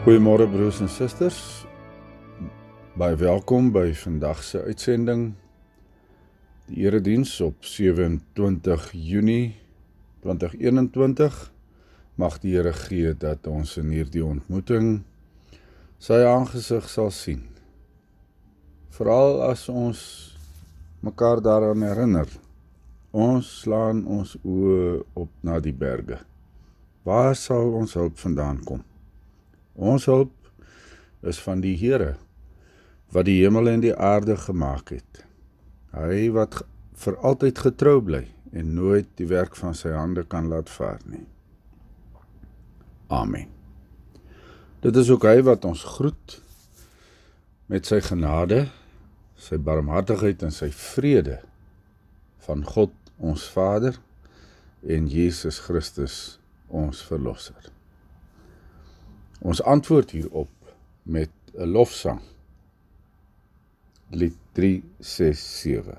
Goeiemôre broers en susters, baie welkom by vandag se uitsending, die erediens op 27 Junie 2021. Mag die Here gee dat ons in hierdie ontmoeting sy aangesig sal sien. Veral as ons mekaar daaraan herinner, ons slaan ons oë op na die berge. Waar sal ons hulp vandaan kom? Ons hulp is van die Here, wat die hemel en die aarde gemaak het. Hy wat vir altyd getrou bly en nooit die werk van sy hande kan laat vaar nie. Amen. Dit is ook hy wat ons groet met sy genade, sy barmhartigheid en sy vrede van God ons Vader en Jesus Christus ons Verlosser. Ons antwoord hierop met 'n lofsang. Lied 367.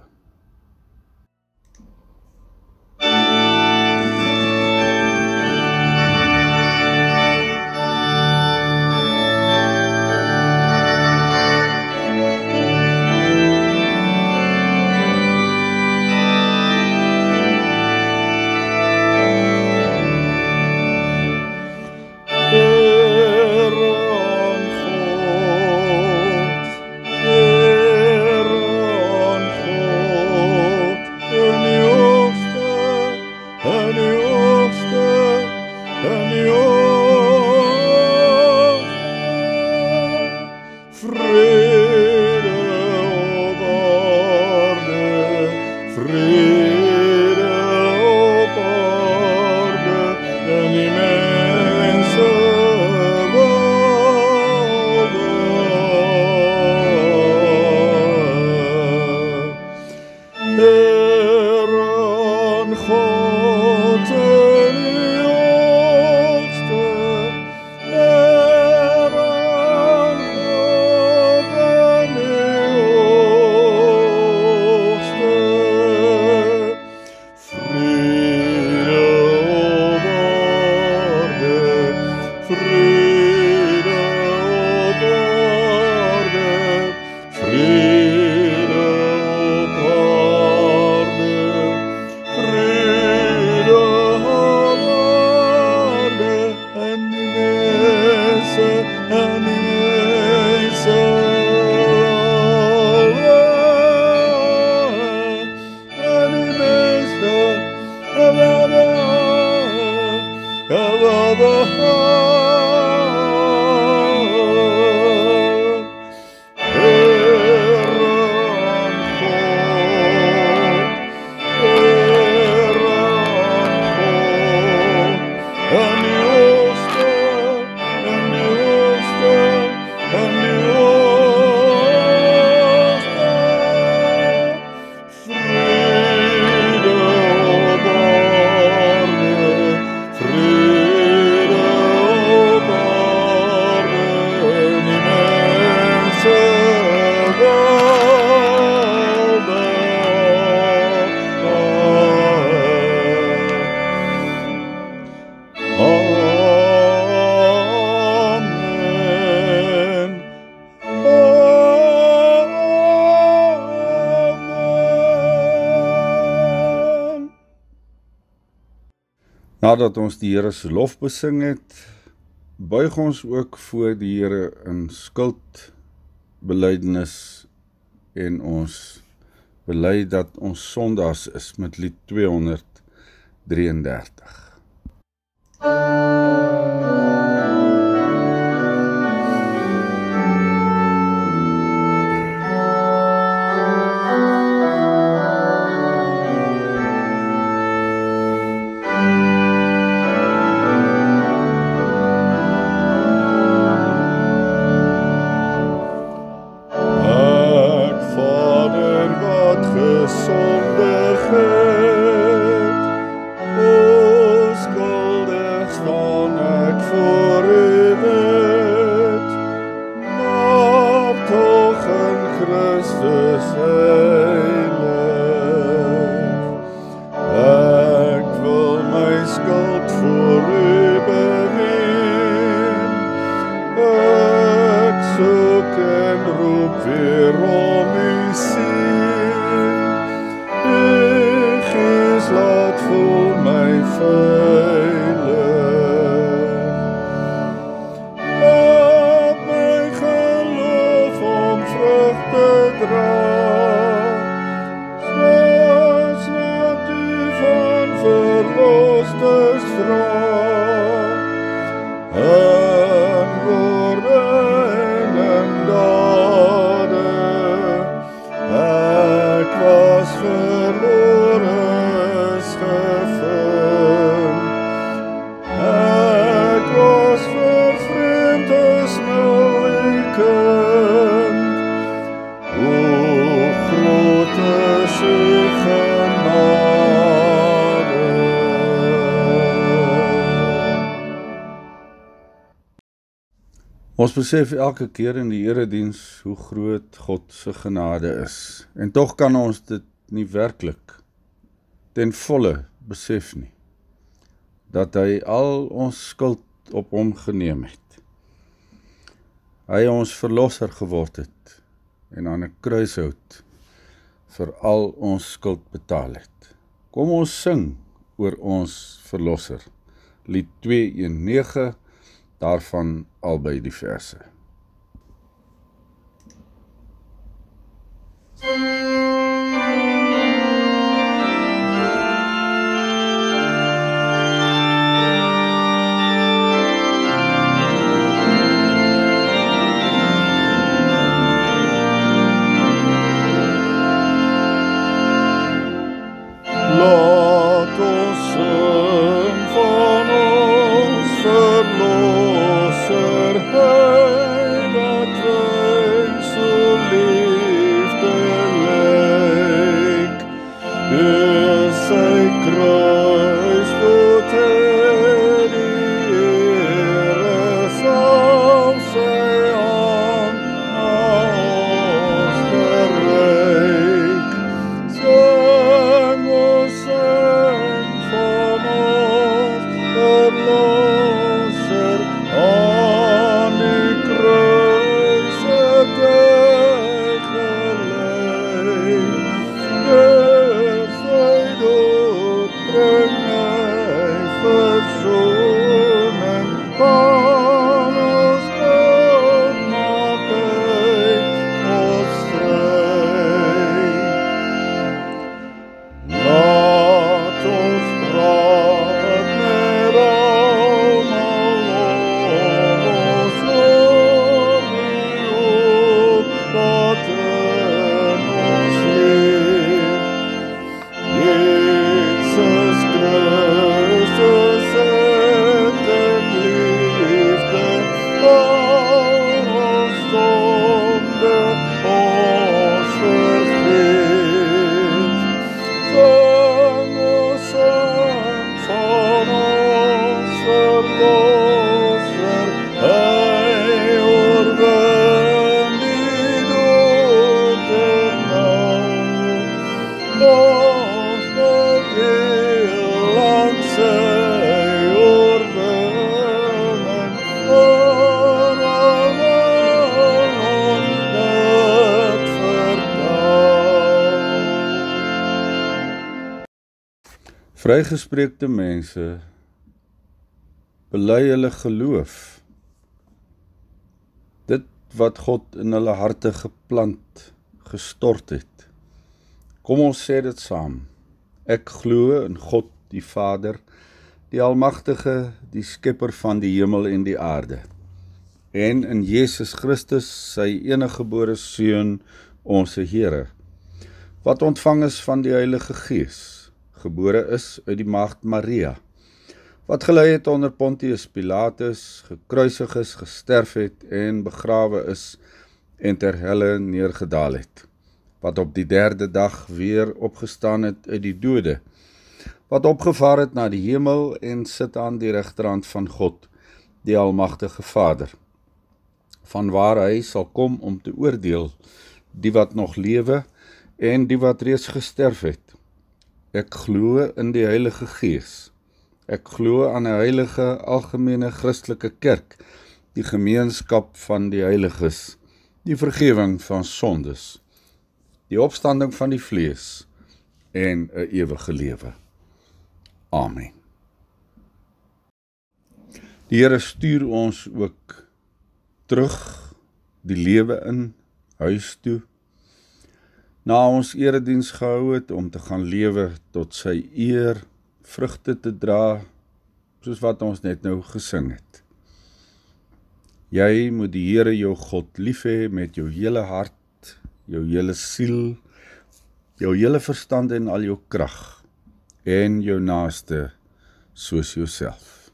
Nadat ons die Here se lof besing het, buig ons ook voor die Here in skuldbelydenis en ons bely dat ons sondaars is met lied 233. skuld voor u beweer. roep weer om u sien. Die Gees laat voel my veilig. Help my geloof om vrug te dra, soos wat u van verlosters vra. In woorde en in dade, ek was verlore, is gevind. Ek was vervreemd, is nou u kind. O groot is u genade. Ons besef elke keer in die erediens hoe groot God se genade is. En tog kan ons dit nie werklik ten volle besef nie. Dat hy al ons skuld op hom geneem het. Hy ons verlosser geword het en aan 'n kruishout vir al ons skuld betaal het. Kom ons sing oor ons verlosser. Lied 219, daarvan albei die verse. Laat ons sing van ons verlosser, hy wat wys so liefde lyk. Deur sy kruis tot die Here sal sy aan ons gereik. Sing ons sing van ons verlosser, aan die kruis het hy gelei. Deur sy dood bring hy verzoening, van ons dood maak hy ons vry. Laat ons praat met almal om ons oor die hoop wat in ons leef. Jesus Christus het in liefde al ons sonde ons vergeef. Sing ons sing van ons verlosser, hy oorwin die dood en nou. Ons moet heel aan sy oorwinning, voor almal ons dit vertel. Vrygespreekte mense bely hulle geloof. Dit wat God in hulle harte geplant, gestort het. Kom ons sê dit saam. Ek glo in God die Vader, die Almagtige, die Skepper van die hemel en die aarde. En in Jesus Christus, sy eniggebore Seun, ons Here, wat ontvang is van die Heilige Gees, gebore is uit die maagd Maria, wat gelei het onder Pontius Pilatus, gekruisig is, gesterf het en begrawe is en ter helle neergedaal het, wat op die 3de dag weer opgestaan het uit die dode, wat opgevaar het na die hemel en sit aan die regterhand van God, die Almagtige Vader, vanwaar hy sal kom om te oordeel die wat nog lewe en die wat reeds gesterf het. Ek glo in die Heilige Gees. Ek glo aan 'n heilige algemene Christelike kerk, die gemeenskap van die heiliges, die vergifnis van sondes, die opstanding van die vlees en 'n ewige lewe. Amen. Die Here stuur ons ook terug die lewe in, huis toe, na ons erediens gehou het om te gaan lewe tot sy eer, vrugte te dra, soos wat ons net nou gesing het. Jy moet die Here jou God lief hê met jou hele hart, jou hele siel, jou hele verstand en al jou krag, en jou naaste soos jouself.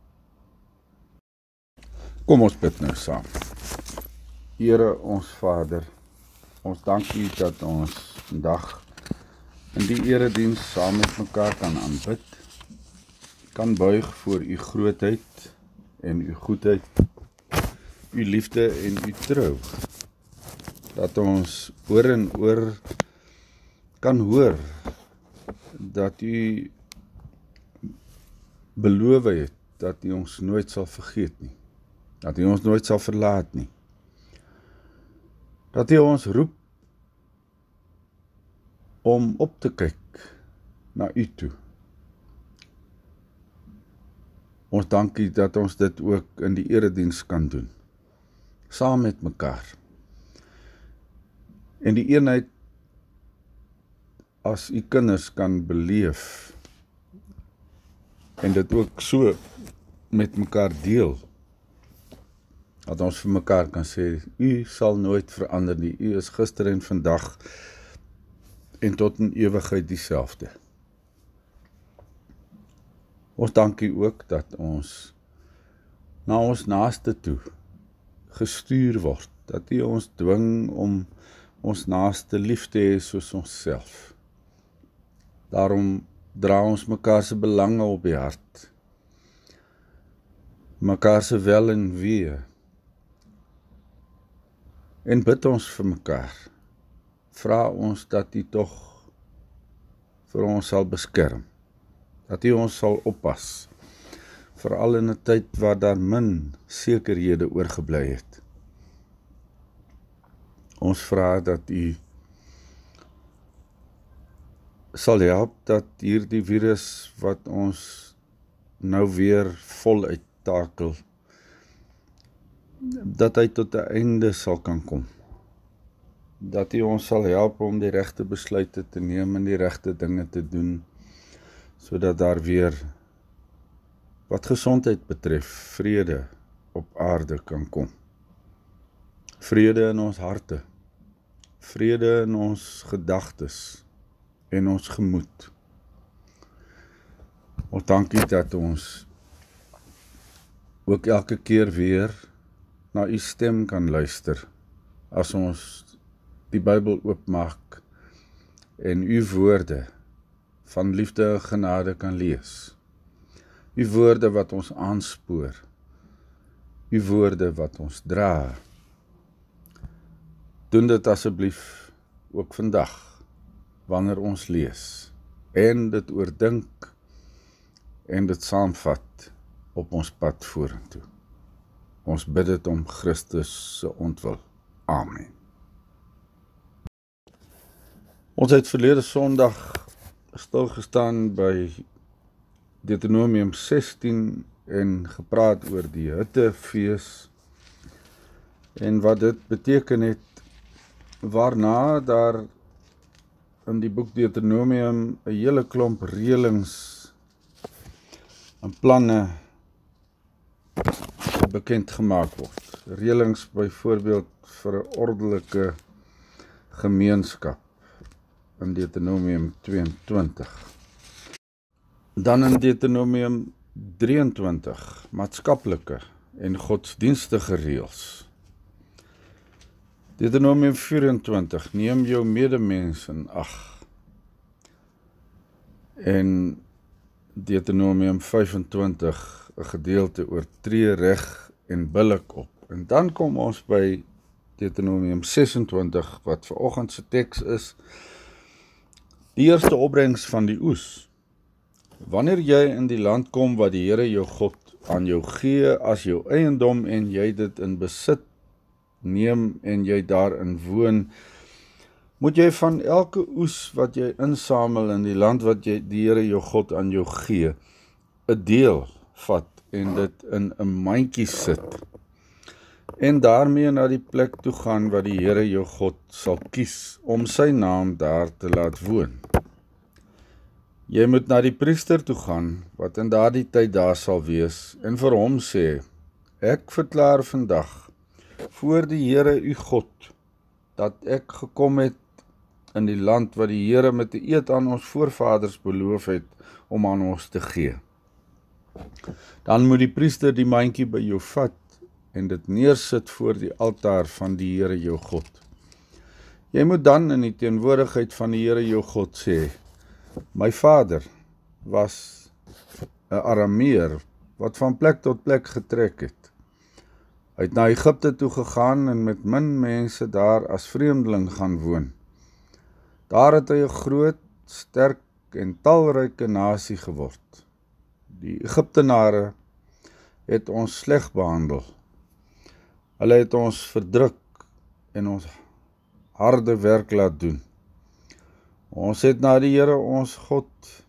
Kom ons bid nou saam. Here ons Vader, ons dank U dat ons vandag in die erediens saam met mekaar kan aanbid, kan buig voor U grootheid en U goedheid, U liefde en U trou, dat ons oor en oor kan hoor dat U beloof het dat U ons nooit sal vergeet nie, dat U ons nooit sal verlaat nie, dat U ons roep om op te kyk na U toe. Ons dank U dat ons dit ook in die erediens kan doen, saam met mekaar. En die eenheid as U kinders kan beleef, en dit ook so met mekaar deel, dat ons vir mekaar kan sê, U sal nooit verander nie, U is gister en vandag, en tot in ewigheid dieselfde. Ons dank U ook dat ons na ons naaste toe gestuur word, dat U ons dwing om ons naaste lief te hê soos onsself. Daarom dra ons mekaar se belange op die hart, mekaar se wel en wee, en bid ons vir mekaar, vra ons dat U tog vir ons sal beskerm, dat U ons sal oppas, veral in 'n tyd waar daar min sekerhede oorgebly het. Ons vra dat U sal help dat hierdie virus wat ons nou weer voluit takel, dat hy tot 'n einde sal kan kom. Dat U ons sal help om die regte besluite te neem en die regte dinge te doen, sodat daar weer, wat gesondheid betref, vrede op aarde kan kom. Vrede in ons harte, vrede in ons gedagtes en ons gemoed. Ons dank U dat ons ook elke keer weer na U stem kan luister, as ons die Bybel oopmaak en U woorde van liefde en genade kan lees. U woorde wat ons aanspoor, U woorde wat ons dra. Doen dit asseblief ook vandag, wanneer ons lees, en dit oordink, en dit saamvat op ons pad vorentoe. Ons bid dit om Christus se ontwil. Amen. Ons het verlede Sondag stilgestaan by Deuteronomium 16 en gepraat oor die hittefees en wat dit beteken het, waarna daar in die boek Deuteronomium 'n hele klomp reëlings en planne bekend gemaak word. Reëlings byvoorbeeld vir 'n ordelike gemeenskap in Deuteronomium 22. Dan in Deuteronomium 23, maatskaplike en godsdienstige reëls. Deuteronomium 24, neem jou medemens in ag. En Deuteronomium 25, 'n gedeelte oor tree reg en billik op. En dan kom ons by Deuteronomium 26, wat vanoggend se teks is, die eerste opbrengs van die oes. Wanneer jy in die land kom wat die Here jou God aan jou gee as jou eiendom en jy dit in besit neem en jy daarin woon, moet jy van elke oes wat jy insamel in die land wat die Here jou God aan jou gee, 'n deel vat en dit in 'n mandjie sit. En daarmee na die plek toe gaan wat die Here jou God sal kies om sy naam daar te laat woon. Jy moet na die priester toe gaan, wat in daardie tyd daar sal wees, en vir hom sê, ek verklaar vandag, voor die Here u God, dat ek gekom het in die land wat die Here met 'n eed aan ons voorvaders beloof het, om aan ons te gee. Dan moet die priester die mandjie by jou vat, en dit neersit voor die altaar van die Here jou God. Jy moet dan in die teenwoordigheid van die Here jou God sê, my vader was 'n Arameer, wat van plek tot plek getrek het. Hy het na Egipte toe gegaan en met min mense daar as vreemdeling gaan woon. Daar het hy 'n groot, sterk en talryke nasie geword. Die Egiptenare het ons sleg behandel. Hulle het ons verdruk en ons harde werk laat doen. Ons het na die Here ons God,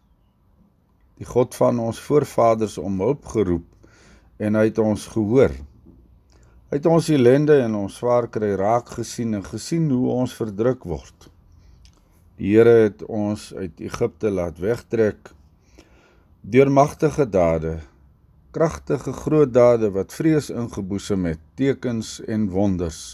die God van ons voorvaders, om hulp geroep en hy het ons gehoor. Hy het ons ellende en ons swaar kry raak gesien en gesien hoe ons verdruk word. Die Here het ons uit Egipte laat wegtrek deur magtige dade, kragtige groot dade wat vrees ingeboesem het, tekens en wonders.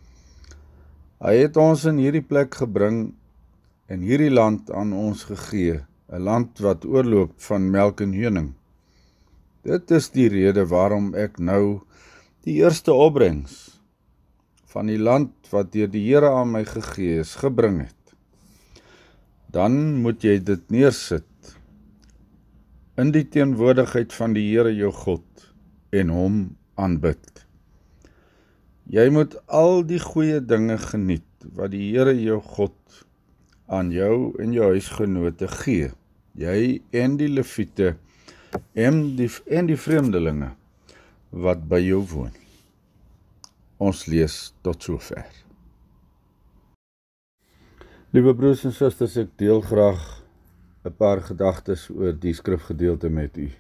Hy het ons in hierdie plek gebring en hierdie land aan ons gegee, 'n land wat oorloop van melk en honing. Dit is die rede waarom ek nou die eerste opbrengs van die land wat deur die Here aan my gegee is, gebring het. Dan moet jy dit neersit in die teenwoordigheid van die Here jou God en hom aanbid. Jy moet al die goeie dinge geniet wat die Here jou God aan jou en jou huisgenote gee, jy en die Lewiete en die vreemdelinge wat by jou woon. Ons lees tot sover. Liewe broers en susters, ek deel graag 'n paar gedagtes oor die skrifgedeelte met u.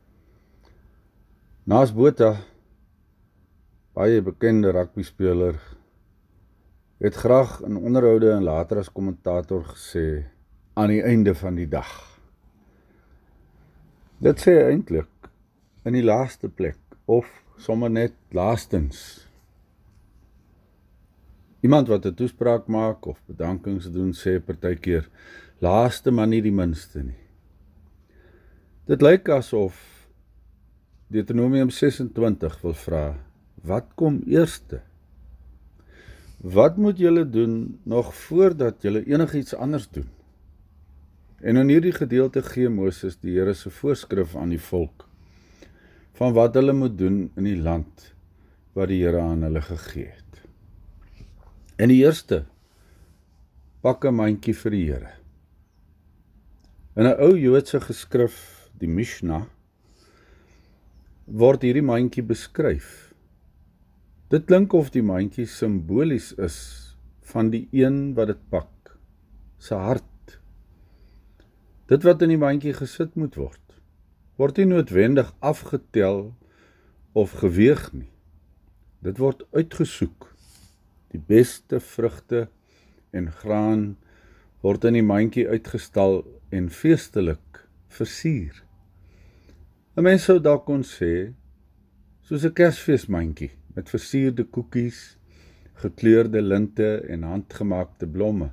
Naas Botha, baie bekende rugbyspeler, het graag in onderhoude en later as kommentator gesê, aan die einde van die dag. Dit sê eintlik in die laaste plek, of sommer net laastens. Iemand wat 'n toespraak maak of bedankings doen, sê partykeer, laaste maar nie die minste nie. Dit lyk asof Deuteronomium 26 wil vra, wat kom eerste? Wat moet julle doen nog voordat julle enigiets anders doen? En in hierdie gedeelte gee Moses die Here se voorskrif aan die volk, van wat hulle moet doen in die land wat die Here aan hulle gegee het. En die eerste, pak 'n mandjie vir die Here. In 'n ou Joodse geskrif, die Mishnah, word hierdie mandjie beskryf. Dit klink of die mandjie simbolies is van die een wat dit pak, sy hart. Dit wat in die mandjie gesit moet word nie noodwendig afgetel of geweeg nie. Dit word uitgesoek. Die beste vrugte en graan word in die mandjie uitgestal en feestelik versier. 'n Mens sou dalk kon sê, soos 'n Kersfeesmandjie met versierde koekies, gekleurde linte en handgemaakte blomme.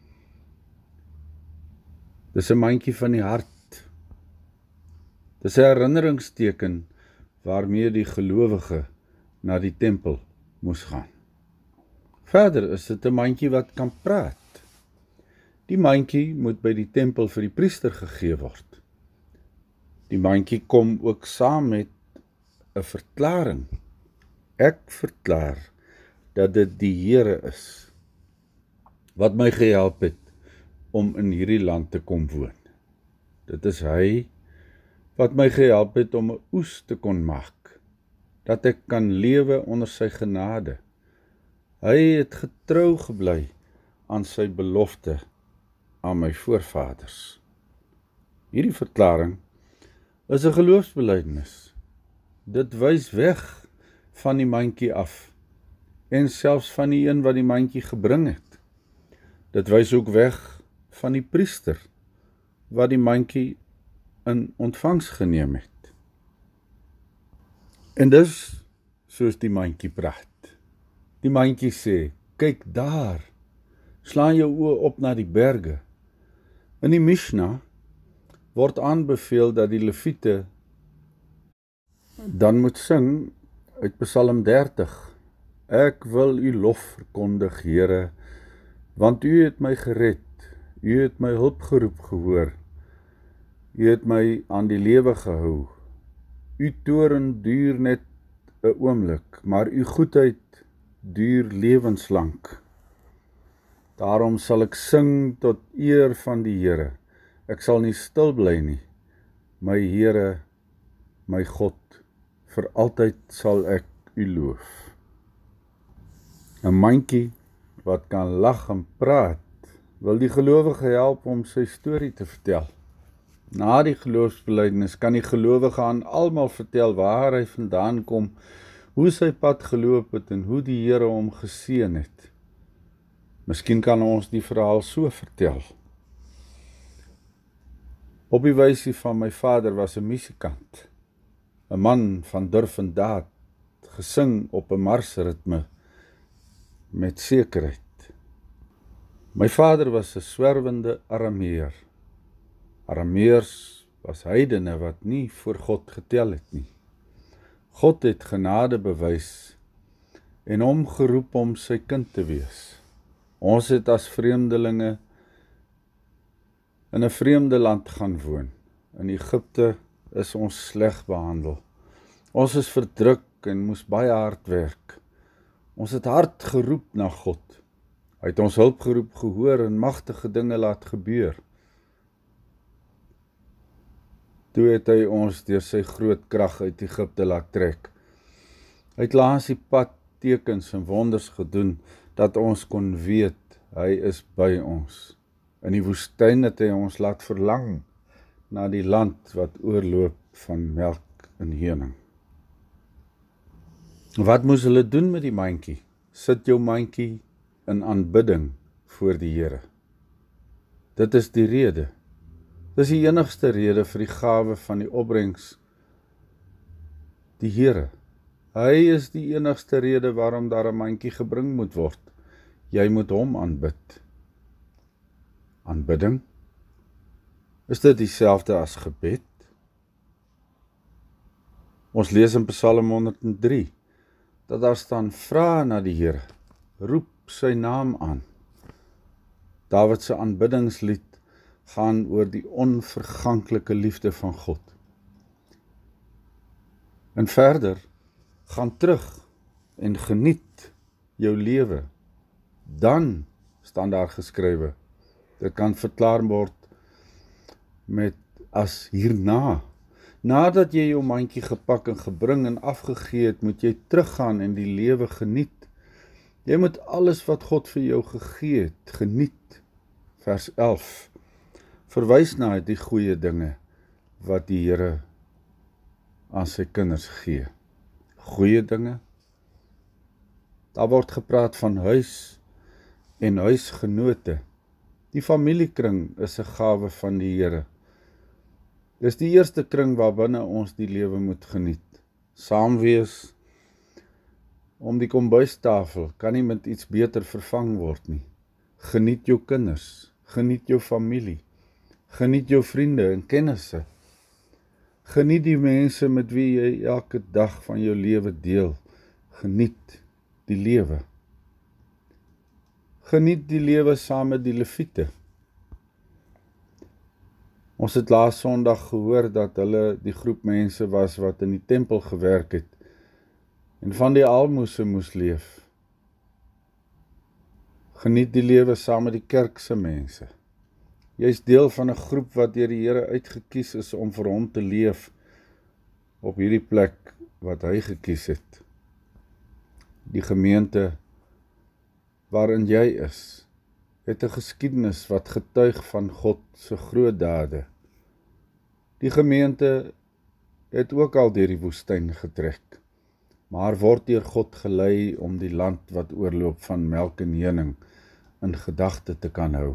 Dis 'n mandjie van die hart. Dis 'n herinneringsteken waarmee die gelowige na die tempel moes gaan. Verder is dit 'n mandjie wat kan praat. Die mandjie moet by die tempel vir die priester gegee word. Die mandjie kom ook saam met 'n verklaring. Ek verklaar dat dit die Here is wat my gehelp het om in hierdie land te kom woon. Dit is hy wat my gehelp het om 'n oes te kon maak, dat ek kan lewe onder sy genade, Hy het getrou gebly aan sy belofte aan my voorvaders. Hierdie verklaring is 'n geloofsbelijdenis. Dit wys weg van die mandjie af en selfs van die een wat die mandjie gebring het. Dit wys ook weg van die priester wat die mandjie in ontvangs geneem het. En dis soos die mandjie praat. Die mandjie sê, kyk daar, slaan jou oë op na die berge. In die Mishnah word aanbeveel dat die Lewiete dan moet sing uit Psalm 30. Ek wil u lof verkondig, Here, want u het my gered, u het my hulpgeroep gehoor, u het my aan die lewe gehou. U toorn duur net 'n oomblik, maar u goedheid duur lewenslang. Daarom sal ek sing tot eer van die Here. Ek sal nie stil bly nie. My Here, my God, vir altyd sal ek u loof. 'n mandjie wat kan lag en praat, wil die gelowige help om sy storie te vertel. Na die geloofsbelijdenis kan die gelowige aan almal vertel waar hy vandaan kom, hoe sy pad geloop het en hoe die Here hom geseën het. Miskien kan ons die verhaal so vertel. Op die wysie van my vader was 'n musikant, 'n man van durf en daad, gesing op 'n marsritme met sekerheid. My vader was 'n swerwende Arameer. Arameers was heidene wat nie voor God getel het nie. God het genade bewys en hom geroep om sy kind te wees. Ons het as vreemdelinge in 'n vreemde land gaan woon. In Egipte is ons sleg behandel. Ons is verdruk en moes baie hard werk. Ons het hard geroep na God. Hy het ons hulpgeroep gehoor en magtige dinge laat gebeur. Toe het hy ons deur sy groot krag uit Egipte laat trek. Hy het langs die pad tekens en wonders gedoen, dat ons kon weet, hy is by ons. In die woestyn het hy ons laat verlang na die land wat oorloop van melk en honing. Wat moes hulle doen met die mandjie? Sit jou mandjie in aanbidding voor die Here. Dit is die rede. Dis die enigste rede vir die gawe van die opbrengs, die Here. Hy is die enigste rede waarom daar 'n mandjie gebring moet word. Jy moet hom aanbid. Aanbidding? Is dit dieselfde as gebed? Ons lees in Psalm 103, dat daar staan, vra na die Here, roep sy naam aan. Dawid se aanbiddingslied gaan oor die onverganklike liefde van God. En verder, gaan terug en geniet jou lewe. Dan staan daar geskrywe, dit kan verklaar word met as hierna. Nadat jy jou mandjie gepak en gebring en afgegee het, moet jy teruggaan en die lewe geniet. Jy moet alles wat God vir jou gegee het, geniet. Vers 11, verwys na die goeie dinge wat die Here aan sy kinders gee. Goeie dinge? Daar word gepraat van huis en huisgenote. Die familiekring is 'n gawe van die Here. Dis die eerste kring waarbinne ons die lewe moet geniet. Saam wees om die kombuistafel kan nie met iets beter vervang word nie. Geniet jou kinders, geniet jou familie, geniet jou vriende en kennisse. Geniet die mense met wie jy elke dag van jou lewe deel. Geniet die lewe. Geniet die lewe saam met die Lewiete. Ons het laas Sondag gehoor dat hulle die groep mense was wat in die tempel gewerk het en van die almoses moes leef. Geniet die lewe saam met die kerkse mense. Jy is deel van 'n groep wat deur die Here uitgekies is om vir hom te leef op hierdie plek wat hy gekies het. Die gemeente waarin jy is, het 'n geskiedenis wat getuig van God se groot dade. Die gemeente het ook al deur die woestyn getrek, maar word deur God gelei om die land wat oorloop van melk en honing in gedagte te kan hou.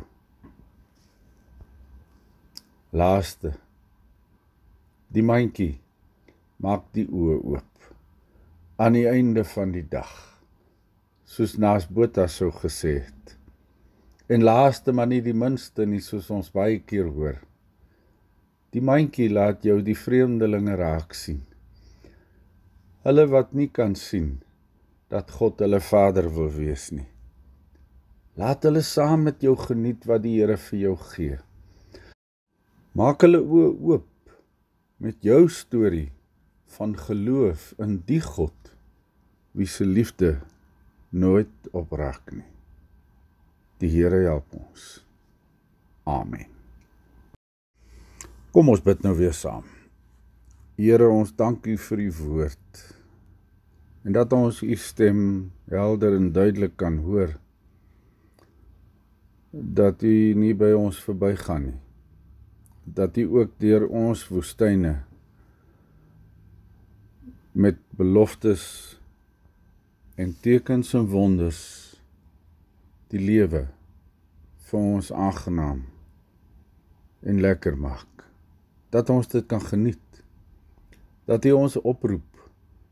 Laaste, die mandjie maak die oë oop, aan die einde van die dag, soos Naas Botha sou gesê het. En laaste, maar nie die minste nie, soos ons baie keer hoor. Die mandjie laat jou die vreemdelinge raak sien. Hulle wat nie kan sien, dat God hulle Vader wil wees nie. Laat hulle saam met jou geniet wat die Here vir jou gee. Maak hulle oë oop met jou storie van geloof in die God, wie se liefde nooit opraak nie. Die Here help ons. Amen. Kom ons bid nou weer saam. Here, ons dank U vir U woord, en dat ons U stem helder en duidelik kan hoor, dat U nie by ons verbygaan nie, dat U ook deur ons woestyne met beloftes en tekens en wonders die lewe vir ons aangenaam en lekker maak, dat ons dit kan geniet, dat U ons oproep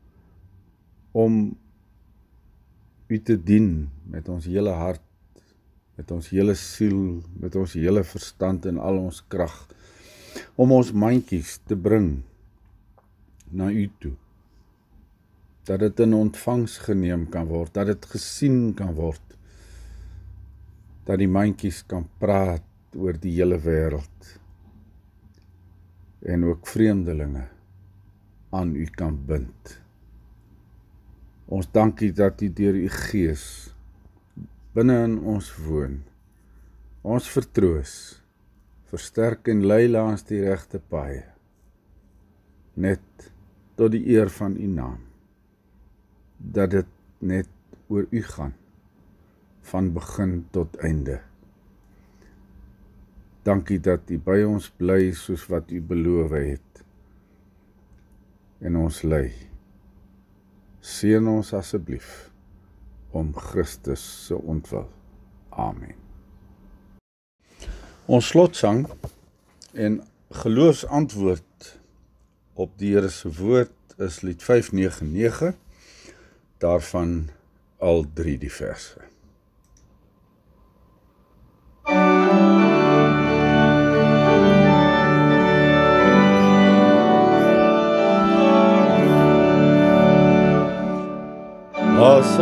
om U te dien met ons hele hart, met ons hele siel, met ons hele verstand en al ons krag, om ons mandjies te bring na U toe, dat dit in ontvangs geneem kan word, dat dit gesien kan word, dat die mandjies kan praat oor die hele wêreld, en ook vreemdelinge aan U kan bind. Ons dank U dat U deur U Gees binne in ons woon, ons vertroos, versterk en lei langs die regte paaie, net tot die eer van U naam, dat dit net oor U gaan, van begin tot einde. Dankie dat U by ons bly soos wat U beloof het, en ons lei. Seën ons asseblief, om Christus se ontwil. Amen. Ons slotsang en geloofsantwoord op die Here se woord is lied 599, daarvan al 3 die verse. As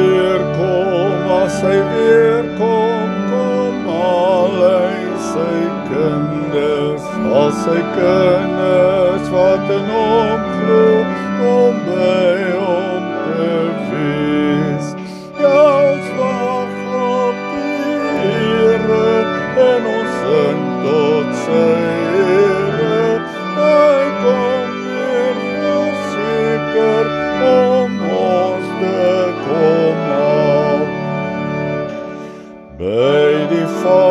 hy weer kom, kom al sy kinders, al sy kinders wat in hom glo, om by hom te wees. Ja, ons wag op die Here, en ons sing tot sy ere. Hy kom weer verseker, om ons te kom haal. By die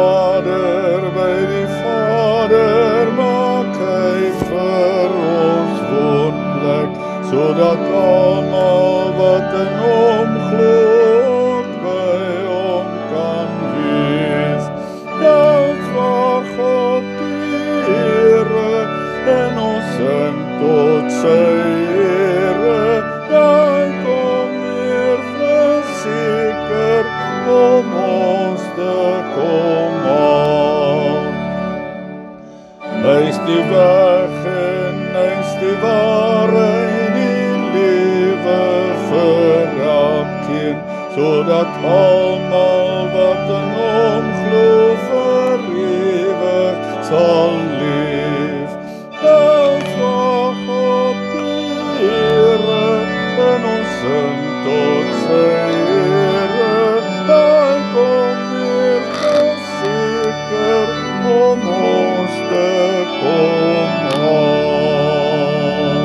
Vader maak hy vir ons woonplek, sodat almal wat in hom glo, by hom kan wees. Ja, ons wag op die Here, en ons sing tot sy ere. Hy kom weer verseker, om ons te kom haal. Hy is die weg en hy is die waarheid, die lewe vir elkeen, sodat almal wat in hom glo, vir ewig sal leef. Ons wag op die Here, en ons sing tot sy ere. Hy kom weer verseker, om ons te kom haal.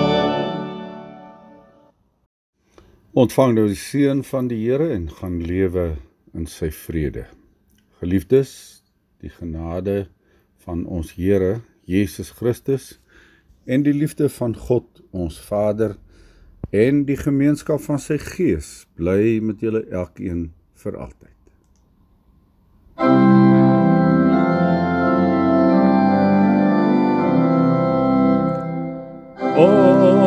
Ontvang nou die seën van die Here en gaan lewe in sy vrede. Geliefdes, die genade van ons Here Jesus Christus en die liefde van God ons Vader en die gemeenskap van sy Gees bly met julle elkeen vir altyd. O